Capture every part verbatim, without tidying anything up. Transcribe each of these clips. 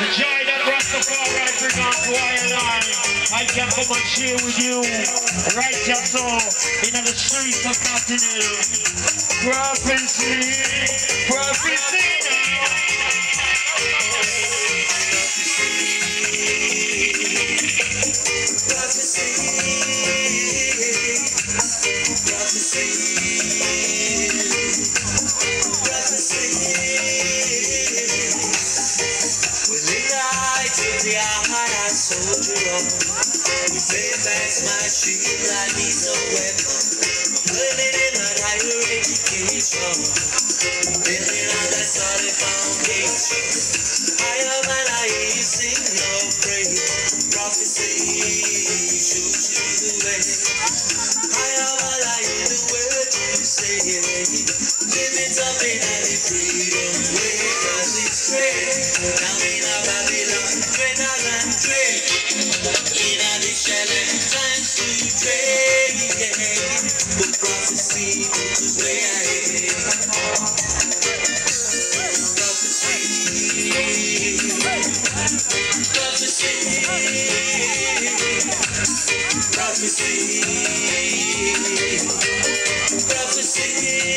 joy that Rastafari bring on to I and I. I can come and share with you right just so in the streets of Carnival. Prophecy, prophecy now. Prophecy, prophecy, prophecy. Soldier on, we say that's my shield, I need no weapon. Learning in a higher education, building on that solid foundation. I am and I sing your praise, prophecy shows you the way. I am and I hear the word you say, live it up in any freedom way, cause it's straight, down in a Babylon, greater than trade. In a challenge, time to trade, but prophecy moves way ahead. Prophecy, prophecy, prophecy, prophecy.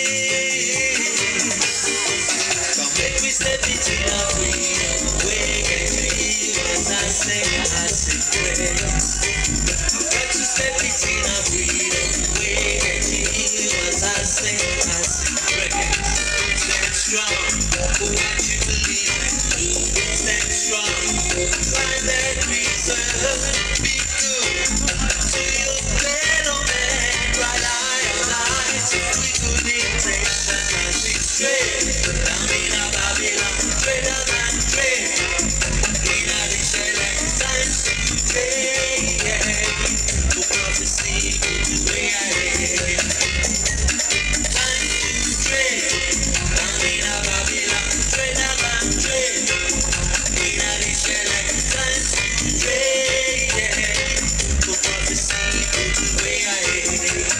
Come make me step into the freedom way, get to hear what I say, I say praise. Got to step into the freedom way, get to hear what I say, I say praise. Stand strong for what you believe in. Stand strong, find that reason. Be good to your fellow man. Right eye on eye, with good intention. I think straight, down in a Babylon, greater than trade. In a challenge, time to trade. For prophecy, the way I live. Time to trade. Down in a Babylon, greater than trade. In a challenge, time to trade. For prophecy, the way I live.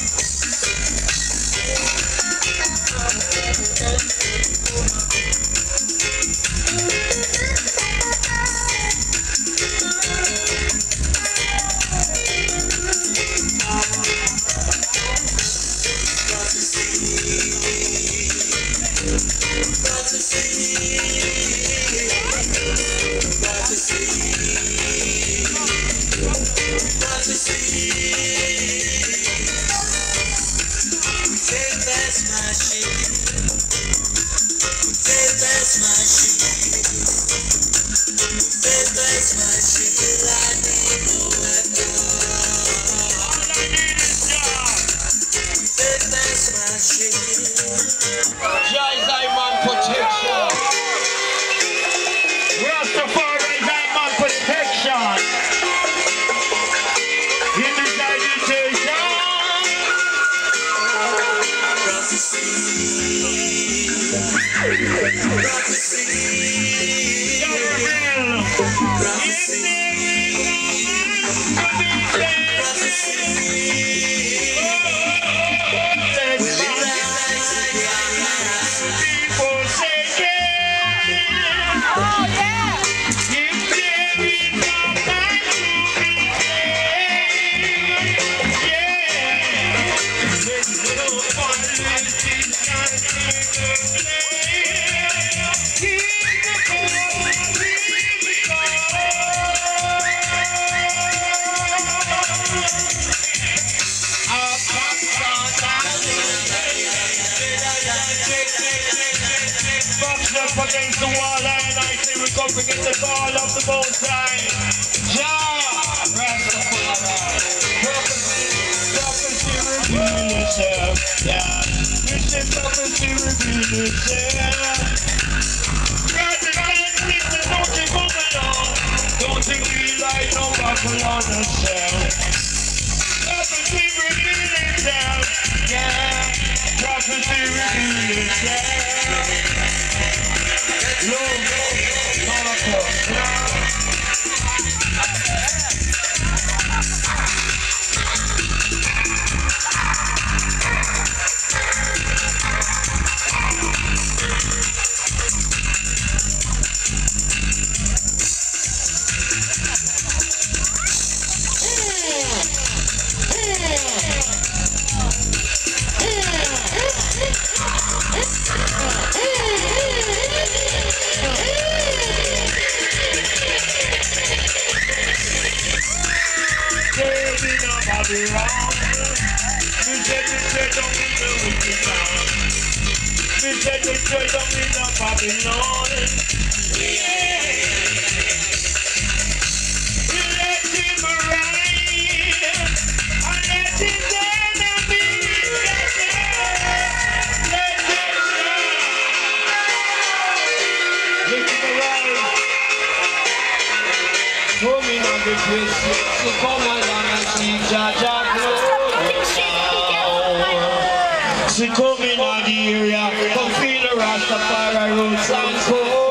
Against the wall, and I say we're going to get the call of the most high. Jah, Rastafari, prophecy reveal itself. Yeah, we say prophecy reveal itself. God, the man, listen, don't you come along. Don't think we like no buckle on ourselves. Prophecy reveal itself. Yeah, prophecy reveal itself. No, no, no, no, no. Babylon. Me said me say down in the wicked land. Me said me say down in the Babylon. Yeah. You let him ride and let his enemies get there. Let him ride. Let him ride. Coming on the place, so come along and see Jaja glow. She coming on the area, come feel the Rastafari roots and cold.